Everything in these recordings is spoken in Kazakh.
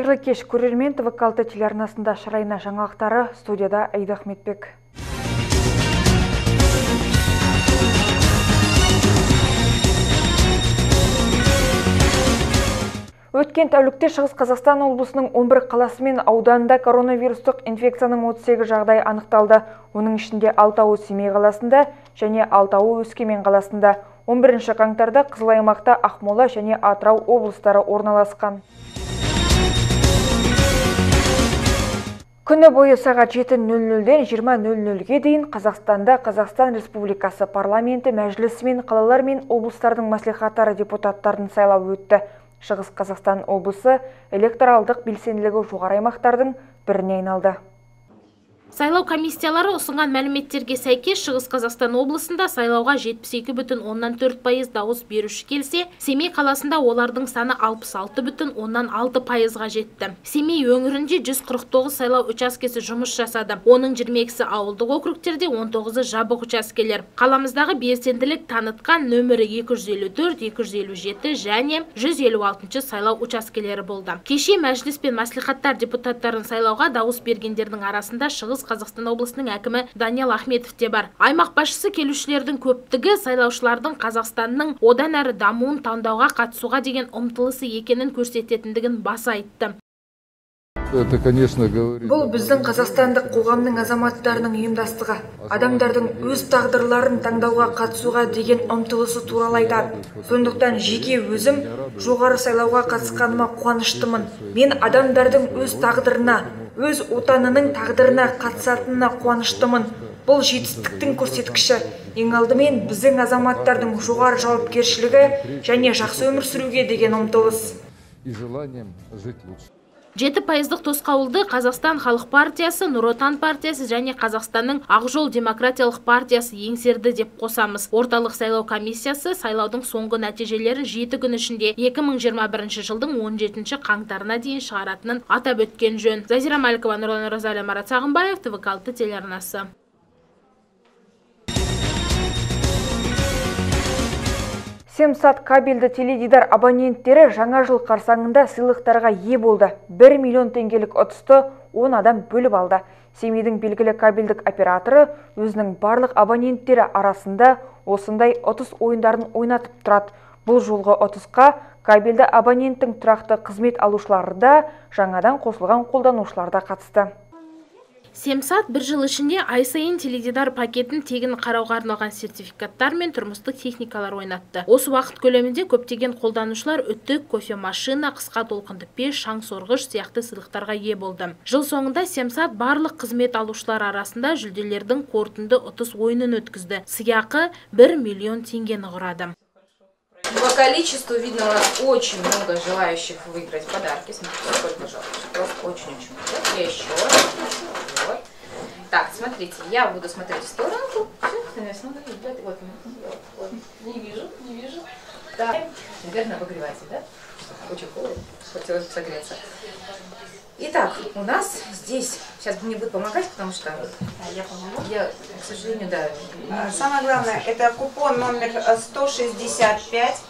Қайырлы кеш, көрермен ТВ телеарнасында шырайна жаңалықтары, студияда Айда Ахметбек. Өткен тәулікте Шығыс Қазақстан облысының 11 қаласы мен ауданында коронавирустық инфекцияның 38 жағдайы анықталды. Оның ішінде Алтауы Семей қаласында және Алтауы Өскемен қаласында. 11 қаңтарда Қызыл аймақта Ақмола және Атырау облыстары орналасқан. Күні бойы сағат 7:00-ден 20:00-ге дейін Қазақстанда Қазақстан Республикасы парламенті мәжілісі мен қалалар мен облыстардың мәслихаттары депутаттарын сайлау өтті. Шығыс Қазақстан облысы электоралдық белсенділігі жоғары аймақтардың біріне айналды. Сайлау комиссиялары ұсынған мәліметтерге сәйкес Шығыс Қазақстан облысында сайлауға 72,4% дауыс беруші келсе, Семей қаласында олардың саны 66,6%-ға жетті. Семей өңірінде 149 сайлау учаскесі жұмыс жасады. Оның 22-сі ауылдық округтерде, 19-ы жабық учаскелер. Қаламыздағы белсенділік танытқан нөмірі 254, 257 және 156 сайлау учаскелері болды. Кеше мәжіліс пен мәслихаттар депутаттарын сайлауға дауыс бергендердің арасында Шығыс Қазақстан облысының әкімі Даниал Ахметов те бар. Аймақ басшысы келушілердің көптігі сайлаушылардың Қазақстанның одан әрі дамуын таңдауға қатысуға деген ұмтылысы екенін көрсететіндігін баса айтты. Бұл біздің қазақстандық қоғамның азаматтарының ұйымдастығы, адамдардың өз тағдырларын таңдауға қатысуға деген ұмтылысы туралы айтады. Сондықтан жеке өзім жоғары сайлауға қатысқаныма қуаныштымын. Мен адамдардың өз тағдырына, өз отанының тағдырына қатысатынына қуаныштымын. Бұл жетістіктің көрсеткіші. Ең алдымен біздің азаматтардың жоғары жауапкершілігі және жақсы өмір сүруге деген ұмтылыс. 7% тосқауылды Қазақстан Халық партиясы, Нұр Отан партиясы және Қазақстанның Ақ жол демократиялық партиясы еңсерді деп қосамыз. Орталық сайлау комиссиясы сайлаудың соңғы нәтижелері 7 күн ішінде 2021 жылдың 17 қаңтарына дейін шығаратынын атап өткен жөн. Жазира Маликова, Нұрлан Оразалия, Марат Сағынбаев, ТВ телеарнасы. Семсат кабельді теледидар абоненттері жаңа жыл қарсаңында сыйлықтарға ие болды. 1 миллион теңгелік ұтысты 10 адам бөліп алды. Семейдің белгілі кабельдік операторы өзінің барлық абоненттері арасында осындай ұтыс ойындарын ойнатып тұрады. Бұл жолғы ұтысқа кабельді абоненттің тұрақты қызмет алушылары да, жаңадан қосылған қолданушылар да қатысты. Семсат бір жыл ішінде ай сайын теледидар пакетін тегін қарауға арналған сертификаттар мен тұрмыстық техникалар ойнатты. Осы уақыт көлемінде көптеген қолданушылар үтік, кофе машина, қысқа толқынды пеш, шаң сорғыш сияқты сыйлықтарға ие болды. Жыл соңында Семсат барлық қызмет алушылар арасында жүлделердің қорытынды ұтыс ойынын өткізді. Сыйақы 1 миллион теңгені құрады. По количеству видно, у нас очень много желающих выиграть подарки. Смотрите, сколько жалко. Просто очень-очень много. Я еще раз. Вот. Так, смотрите, я буду смотреть в сторонку. Вот. Не вижу. Так, наверное, обогреватель, да? Очень холодно. Хотелось бы согреться. Итак, у нас здесь, сейчас мне будет помогать, потому что я, к сожалению, да. Самое главное, это купон номер 165.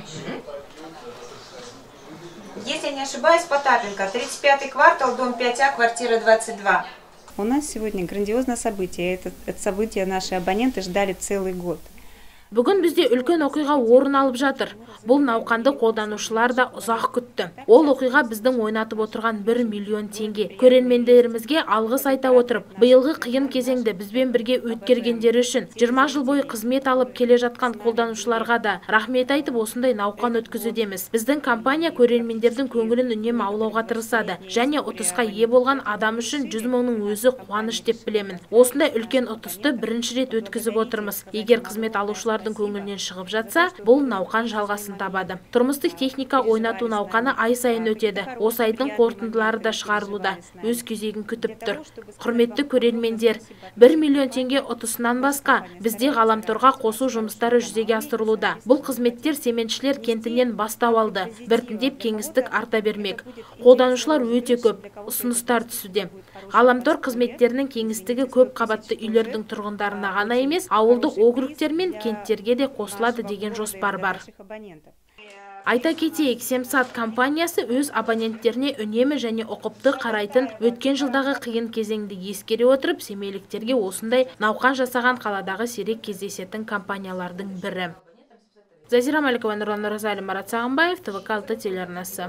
Если не ошибаюсь, Потапенко, 35-й квартал, дом 5А, квартира 22. У нас сегодня грандиозное событие. Это событие наши абоненты ждали целый год. Бүгін бізде үлкен оқиға орын алып жатыр. Бұл науқанды қолданушылар да ұзақ күтті. Ол оқиға біздің ойнатып отырған 1 миллион теңге. Көрермендерімізге алғыс айта отырып, биылғы қиын кезеңді бізбен бірге өткергендері үшін 20 жыл бойы қызмет алып келе жатқан қолданушыларға да рахмет айтып осындай науқан өткізудеміз. Біздің компания көрермендердің көңілін үнемі аулауға тырысады және ұтысқа ие болған адам үшін 100 мыңның өзі қуаныш деп білемін. Осындай үлкен ұтысты бірінші рет өткізіп отырмыз. Егер қызмет алушылардың көңілінен шығып жатса, бұл науқан жалғасын табады. Тұрмыстық техника ойнату науқаны ай сайын өтеді. Осы айдың қорытындылары да шығарылуда. Өз кезегін күтіп тұр. Құрметті көрермендер, 1 миллион теңге ұтысынан басқа бізде ғаламторға қосу жұмыстары жүзеге асырылуда. Бұл қызметтер Семеншілер кентінен бастау алды. Біртіндеп кеңістік арта бермек. Қолданушылар өте көп, ұсыныстар түсуде. Ғаламтор қызметтерінің кеңістігі көп қабатты үйлердің тұрғындарына ғана емес, ауылдық округтер мен кенттерге де қосылады деген жоспар бар. Айта кетейік, Семсат компаниясы өз абоненттеріне үнемі және ұқыпты қарайтын өткен жылдағы қиын кезеңді ескере отырып, семейліктерге осындай науқан жасаған қаладағы сирек кездесетін компаниялардың бірі. Зазира Маликова, Нұрлан Оразали, Марат Сағынбаев, ТВК 6 телеарнасы.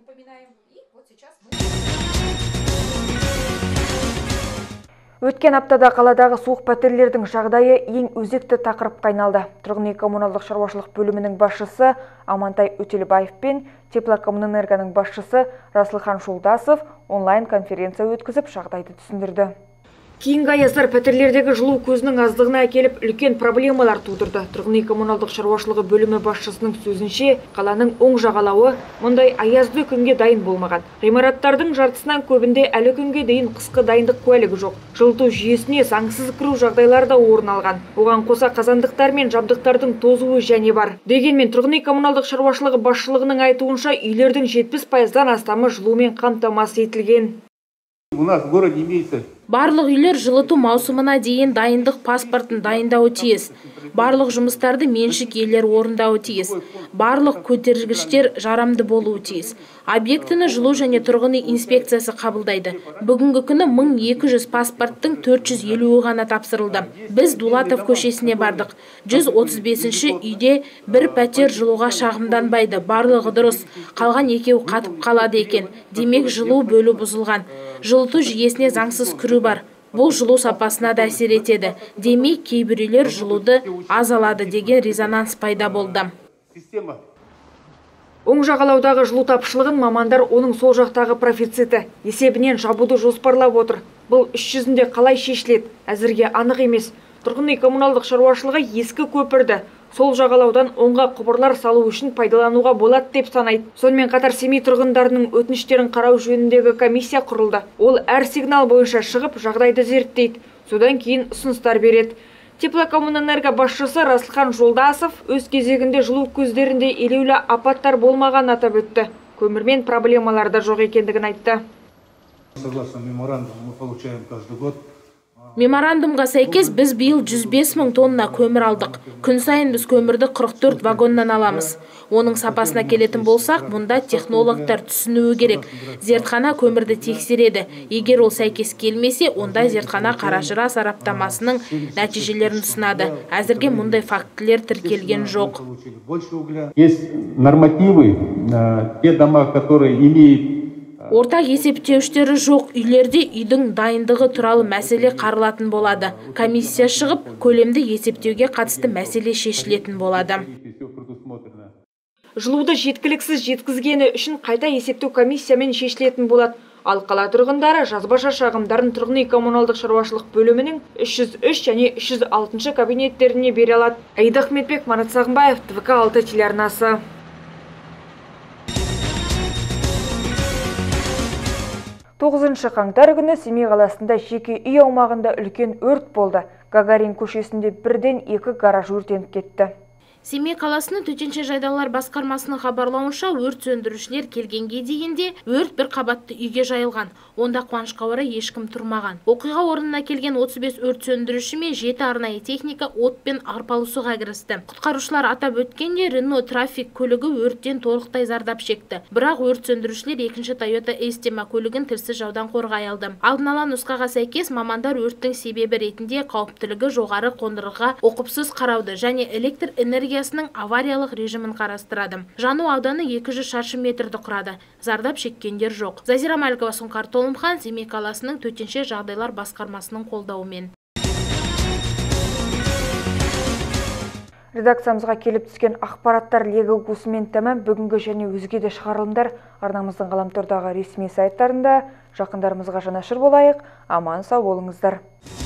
Өткен аптада қаладағы суық пәтерлердің жағдайы ең өзекті тақырыпқа айналды. Тұрғын үй коммуналдық шаруашылық бөлімінің басшысы Амантай Өтелбаев пен Теплокоммунэнергоның басшысы Расылхан Шулдасов онлайн конференция өткізіп жағдайды түсіндірді. Кейінгі аяздар пәтерлердегі жылу көзінің аздығына әкеліп үлкен проблемалар тудырды. Тұрғын үй коммуналдық шаруашылығы бөлімі басшысының сөзінше, қаланың оң жағалауы мұндай аязды күнге дайын болмаған. Ғимараттардың жартысынан көбінде әлі күнге дейін қысқы дайындық куәлігі жоқ. Жылыту жүйесіне заңсыз кіру жағдайлары да орын алған. Оған қоса қазандықтар мен жабдықтардың тозуы және бар. Дегенмен тұрғын үй коммуналдық шаруашылығы басшылығының айтуынша, үйлердің 70%-дан астамы жылумен қамтамасыз етілген. У нас в городе имеется Барлық үйлер жылыту маусымына дейін дайындық паспортын дайындауы тиіс. Барлық жұмыстарды меншік иелері орындауы тиіс. Барлық көтергіштер жарамды болуы тиіс. Объектіні жылу және тұрғын үй инспекциясы қабылдайды. Бүгінгі күні 1200 паспорттың 450-і ғана тапсырылды. Біз Дулатов көшесіне бардық. 135-ші үйде бір пәтер жылуға шағымданбайды. Барлығы дұрыс. Қалған екеуі қатып қалады екен. Демек жылу бөлу бұзылған. Жылыту жүйесіне заңсыз кіру бар. Бұл жылу сапасына да әсер етеді. Демек, кейбір үйлер жылуды аз алады деген резонанс пайда болды. Оң жағалаудағы жылу тапшылығын мамандар оның сол жақтағы профициті есебінен жабуды жоспарлап отыр. Бұл іс жүзінде қалай шешіледі? Әзірге анық емес. Тұрғын үй коммуналдық шаруашылығы ескі көпірді сол жағалаудан оңға құбырлар салу үшін пайдалануға болады деп санайды. Сонымен қатар Семей тұрғындарының өтініштерін қарау жөніндегі комиссия құрылды. Ол әр сигнал бойынша шығып, жағдайды зерттейді. Содан кейін ұсыныстар береді. Теплокоммунэнерго басшысы Расылхан Шулдасов өз кезегінде жылу көздерінде елеулі апаттар болмаған атап өтті. Көмірмен проблемалар да жоқ екендігін айтты. Согласно меморандуму, мы получаем каждый год. Меморандумға сәйкес біз биыл 105 000 тонна көмір алдық. Күн сайын біз көмірді 44 вагоннан аламыз. Оның сапасына келетін болсақ, мұнда технологтар түсінуі керек. Зертхана көмірді тексереді. Егер ол сәйкес келмесе, онда зертхана қаражыра сараптамасының нәтижелерін ұсынады. Әзірге мұндай фактілер тіркелген жоқ. Есть нормативы, те дома, которые имеют Ортақ есептеуіштері жоқ үйлерде үйдің дайындығы туралы мәселе қаралатын болады. Комиссия шығып, көлемді есептеуге қатысты мәселе шешілетін болады. Жылуды жеткіліксіз жеткізгені үшін қайта есептеу комиссиямен шешілетін болады. Ал қала тұрғындары жазбаша шағымдарын тұрғын үй коммуналдық шаруашылық бөлімінің 303 және 306 кабинеттеріне бере алады. Аида Ахметбек, Марат Сағынбаев, ТВК 6 телеарнасы. 9 қаңтар күні Семей қаласында жеке үй аумағында үлкен өрт болды. Гагарин көшесінде бірден 2 гараж өртеніп кетті. Семей қаласының төтенше жағдайлар басқармасының хабарлауынша, өрт сөндірушілер келгенге дейінде өрт бір қабатты үйге жайылған. Онда қуанышқа орай ешкім тұрмаған. Оқиға орнына келген 35 өрт сөндіруші мен 7 арнайы техника отпен арпалысуға кірісті. Құтқарушылар атап өткенде Рено трафик көлігі өрттен толықтай зардап шекті. Бірақ өрт сөндірушілер екінші Toyota Estima көлігін тілсіз жаудан қорғай алды. Алдын ала нұсқаға сәйкес мамандар өрттің себебі ретінде қауіптілігі жоғары қондырғыға оқыпсыз қарауды және электр энергиясының авариялық режимін қарастырады. Жану ауданы 200 шаршы метрді құрады. Зардап шеккендер жоқ. Зазира Маликова, Сұңқар Толымхан, Семей қаласының төтенше жағдайлар басқармасының қолдауымен. Редакциямызға келіп түскен ақпараттар легі осымен тәмам. Бүгінгі және өзге де шығарылымдар арнамыздың ғаламтордағы ресми сайттарында. Жақындарымызға жанашыр болайық. Аман сау болыңыздар.